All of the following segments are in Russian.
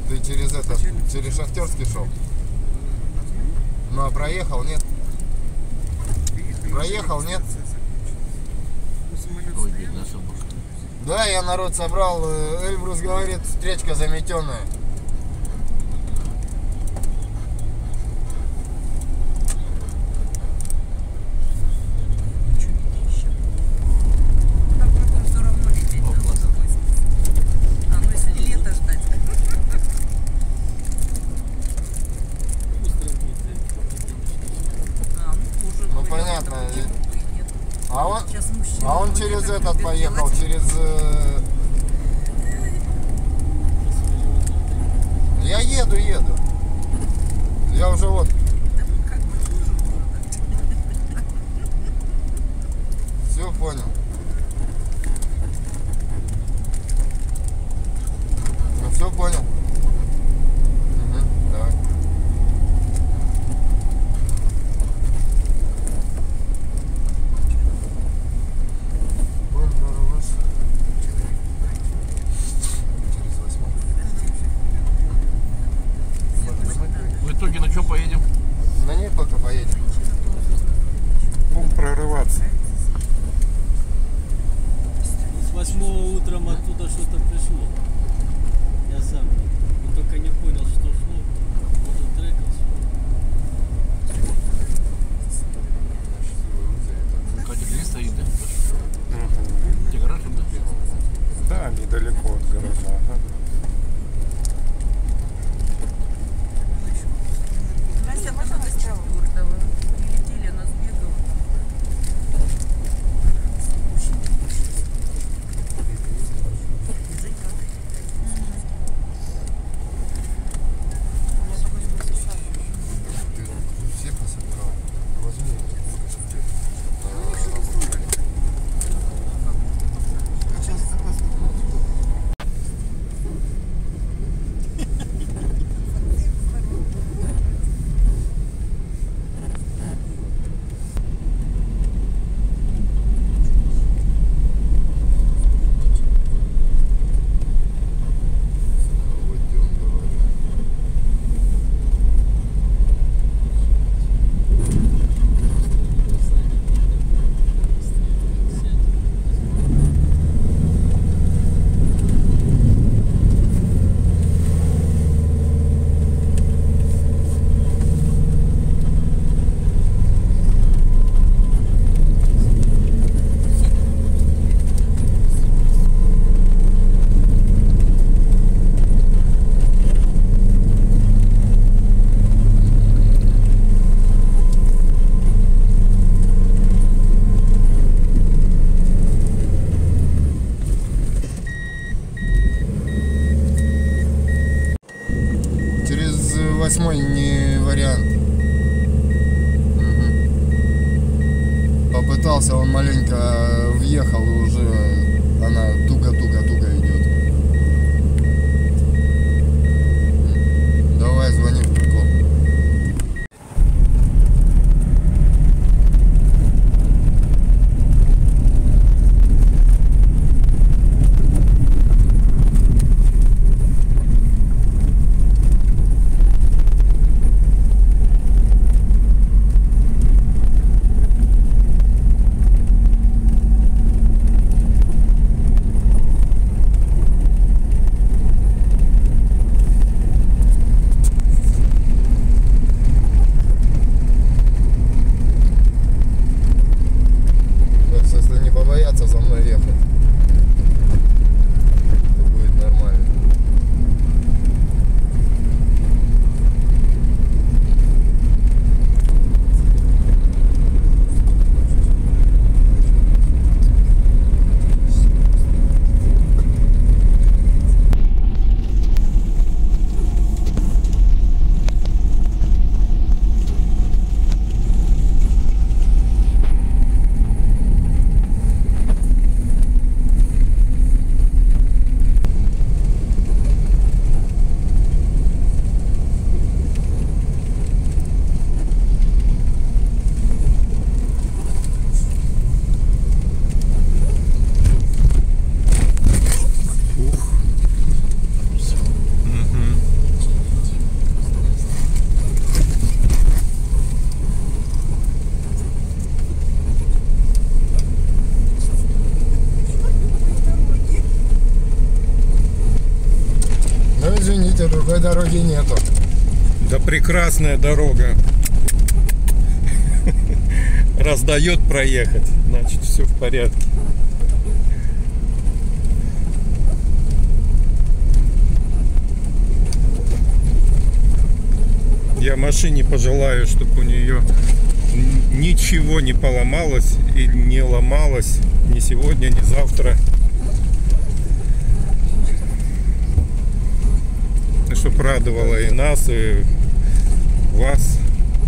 Ты через через Шахтерский шел? Ну а проехал, нет? Проехал, нет? Ой, бедная собака. Да, я народ собрал. Эльбрус говорит, встречка заметенная. Ну понятно. А он через этот поехал, через... Я еду. Я уже вот... Все понял. Ну все понял. Угу, давай. Будем прорываться. Через 8. В итоге на чем поедем? На ней пока поедем. Будем прорываться. С 8 утром оттуда что-то пришло. Я сам только не понял, что шло. Может, трекался. Катя здесь стоит, да? Где гараж, да? Да, недалеко от гаража. Ага. Настя, можно до 4-го? Прилетели, она сбегала. Все пособирал. Возьми. Сейчас через 8 не вариант. Угу. Попытался, он маленько въехал, и уже она туго-туго-туго идет. Давай, звони в прикол. извините, другой дороги нету. Да прекрасная дорога. Раз дает проехать, значит все в порядке. Я машине пожелаю, чтобы у нее ничего не поломалось и не ломалось ни сегодня, ни завтра. И чтобы радовало и нас, и вас.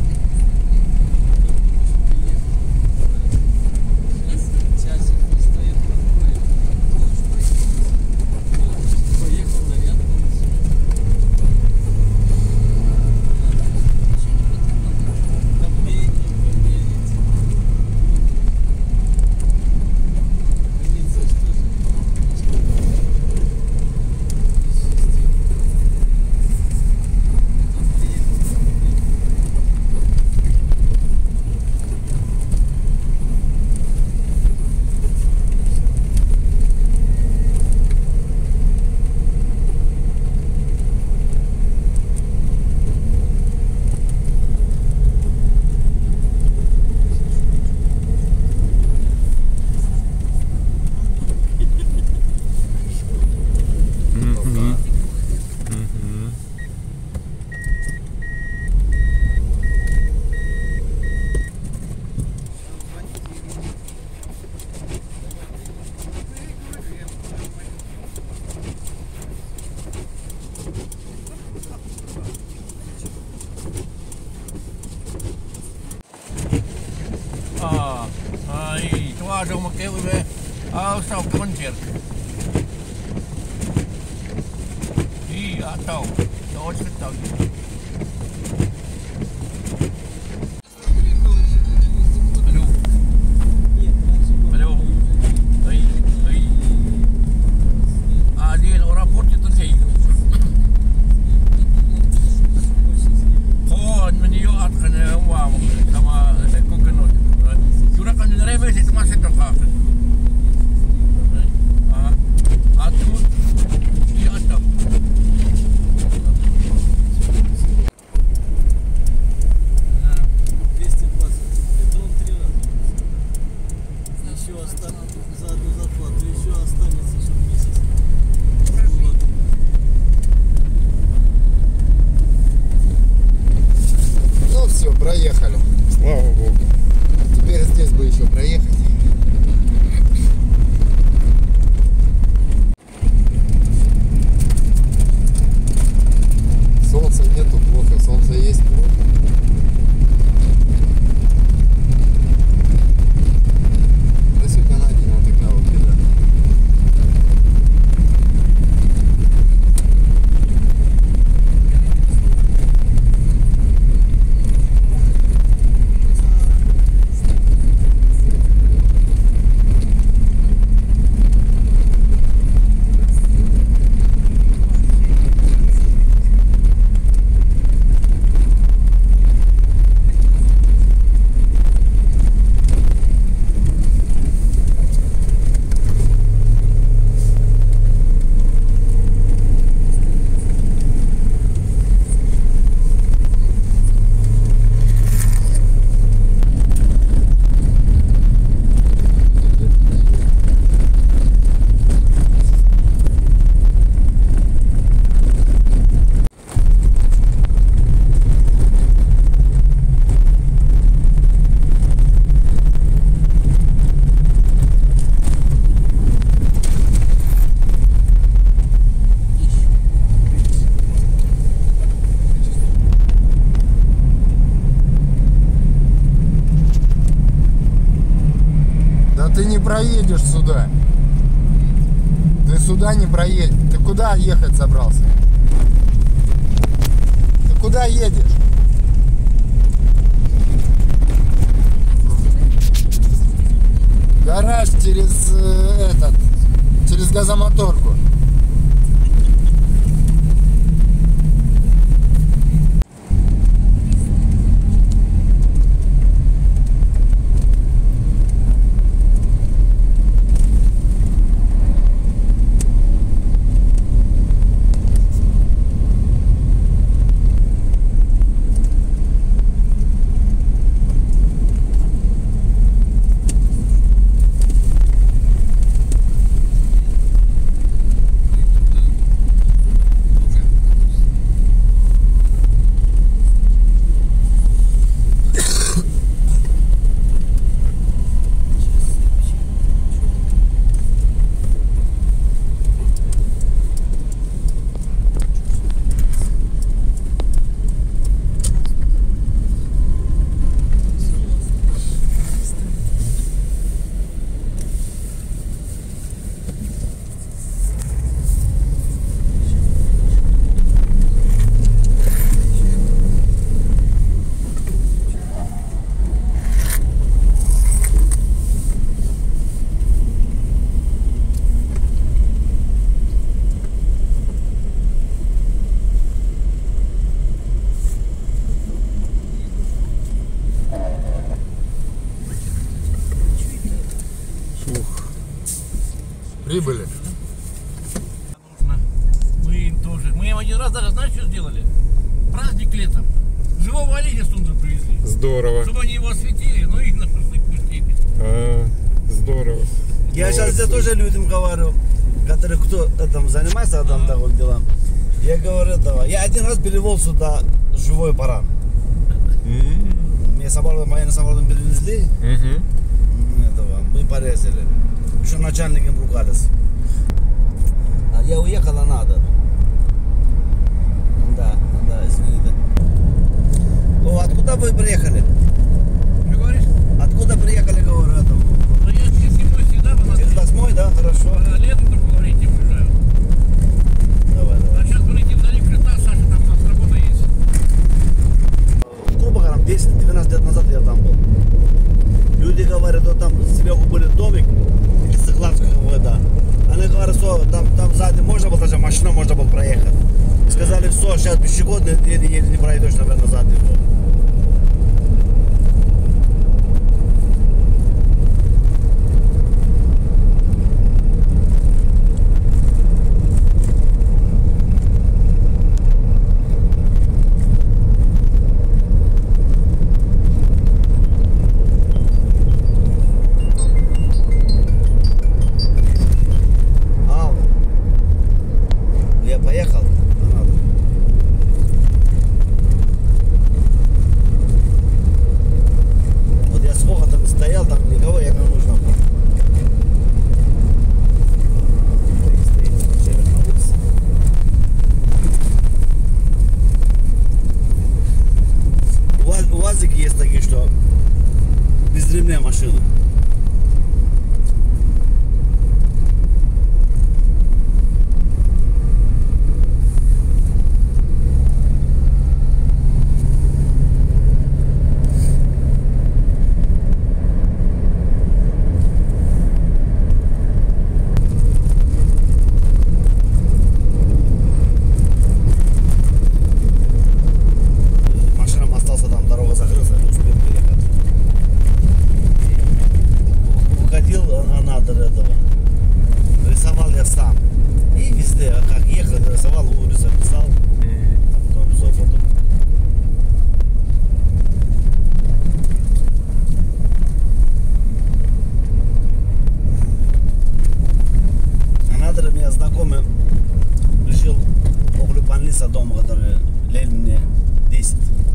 Zomaar killen we. Oh, zo, kontje. Ja, zo. Zo is het dan. Hallo. Hallo. Hoi. Hoi. Ah, die een rapportje te geven. Gewoon, meneer had geen warm. Sama, ik koken nooit. Sudah kan direct itu masih terkait. Atur di atas. Ну все, проехали. Слава Богу. Теперь здесь бы еще проехать. Солнца нету, плохо. Солнце есть, плохо. Да сюда на один вот такая вот беда. Ты не проедешь сюда. Ты сюда не проедешь. Ты куда ехать собрался? Ты куда едешь? Гараж через через газомоторку. прибыли. Мы им тоже. Мы им один раз даже, знаешь, что сделали? Праздник летом. Живого оленя с тундры привезли. Здорово. Чтобы они его осветили, ну и на шашлык пустили. Здорово. Я сейчас здесь тоже людям говорю, которые кто там занимается там таким делом. Я говорю, давай. Я один раз перевел сюда живой баран. Мне самолетом, военным самолетом перевезли. Этого, мы порезали. Еще начальником ругались. А я уехал, а надо. Да, извините. Ну, откуда вы приехали? Что говоришь? Откуда приехали, говорю, этому? Ну я здесь зимой всегда в Через 8-й, да? Хорошо. А летом только в Лаврентии уезжаю. Давай. А сейчас будете вдали Креста, Саша, там у нас работа есть. Грубо говоря, 10-12 лет назад я там был. Люди говорят, что там сверху были домик, или цыгладка какой-то. Они говорят, что там сзади можно было, даже машина можно было проехать. И сказали, все, сейчас пешеходный, еле не пройдешь, наверное, сзади его. Поехал, надо. Вот я сколько там стоял, там никого, я не нужно было. Стоит север на улице. У УАЗики есть такие, что без ремня машина. Рисовал я сам. И везде, как ехал, рисовал, улицу писал. А потом рисовал фото. А надо меня знакомый решил около больницы дома, который Ленина 10.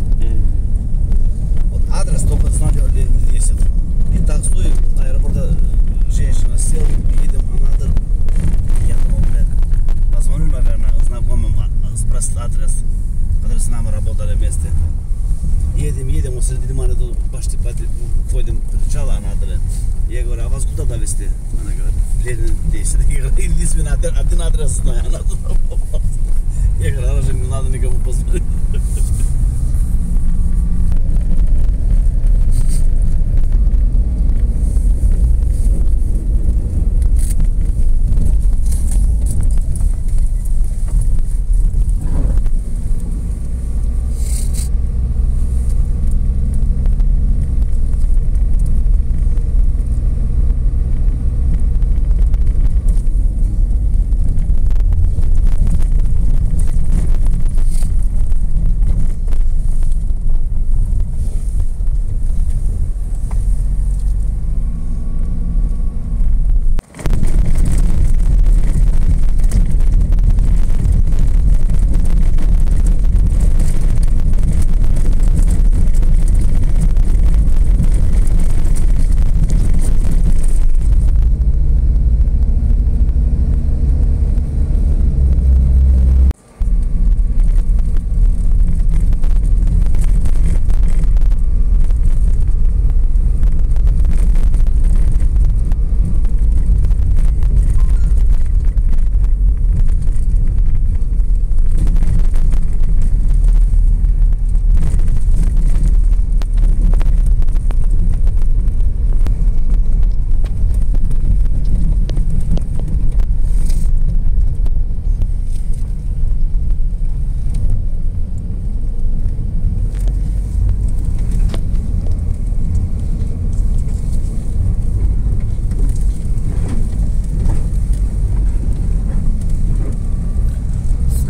Вот адрес только знали Ленина 10. И так стою, аэропорта женщина села, едем, а надо. Я думал, блядь, позвоню, наверное, знакомым, спросить адрес, который с нами работали вместе. Едем, вот среди маны тут почти входим, причала, она говорит. Я говорю, а вас куда довезти? Она говорит, Ленин 10. Я говорю, единственный один адрес знаю, она туда попала. Я говорю, она же не надо никому позвонить.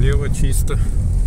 Слева чисто.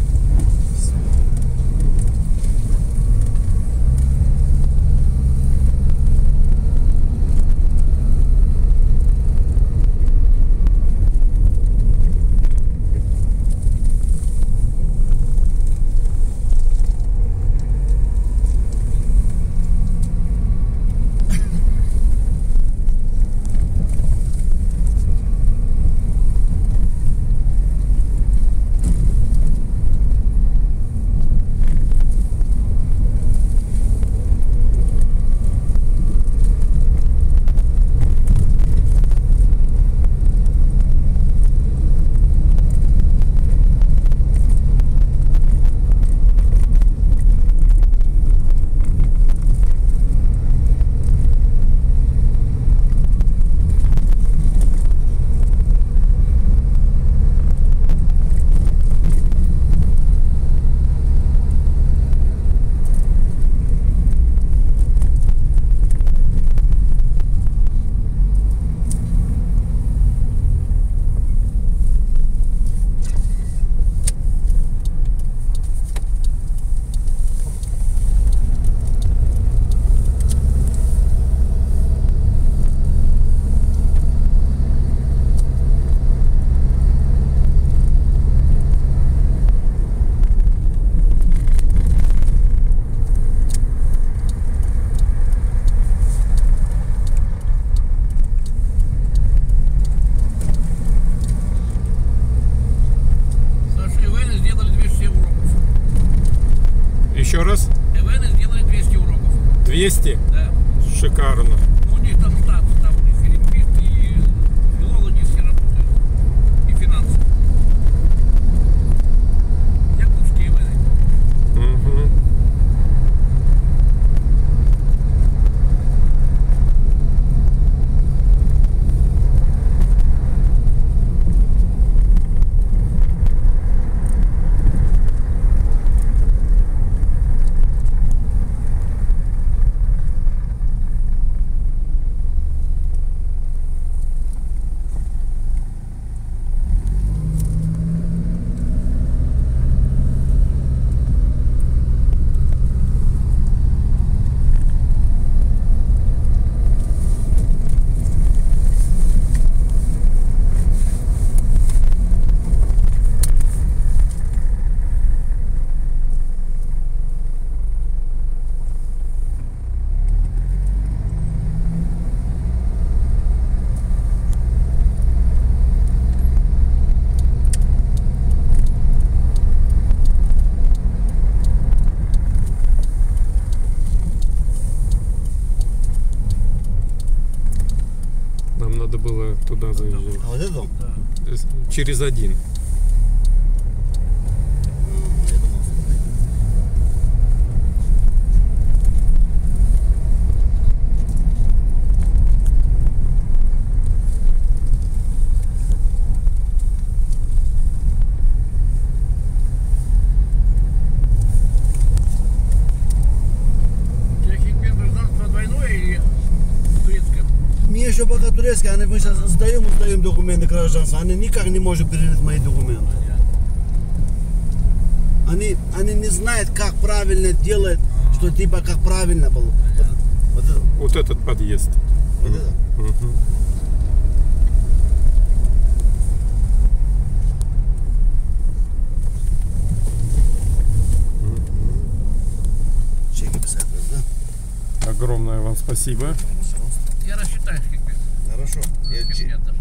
Еще раз? ЭВН сделали 200 уроков. 200? Да. Шикарно. Ну, у них там штат, там у них и лингвист, и филологи все работают, и финансы. Якутские ЭВН. Угу. Нам надо было туда заезжать. А вот это дом? Через один. Я думал, Техник гражданство двойное или турецкое? мне еще пока турецкие, мы сейчас сдаем документы гражданства, они никак не могут принять мои документы. Они не знают, как правильно делать, что типа как правильно было. Вот это. Вот этот подъезд. Вот это. Угу. Чеки писать, да? Огромное вам спасибо. Пожалуйста. Я рассчитаюсь, как бы. Хорошо. Я Нет,